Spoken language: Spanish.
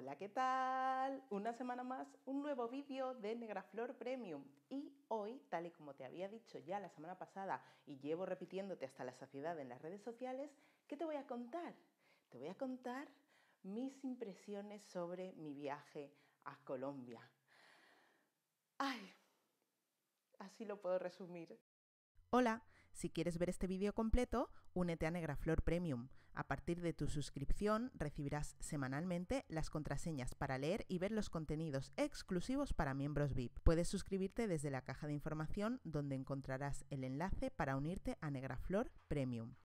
Hola, ¿qué tal? Una semana más, un nuevo vídeo de Negraflor Premium. Y hoy, tal y como te había dicho ya la semana pasada y llevo repitiéndote hasta la saciedad en las redes sociales, ¿qué te voy a contar? Te voy a contar mis impresiones sobre mi viaje a Colombia. ¡Ay! Así lo puedo resumir. Hola, si quieres ver este vídeo completo, únete a Negraflor Premium. A partir de tu suscripción recibirás semanalmente las contraseñas para leer y ver los contenidos exclusivos para miembros VIP. Puedes suscribirte desde la caja de información donde encontrarás el enlace para unirte a Negraflor Premium.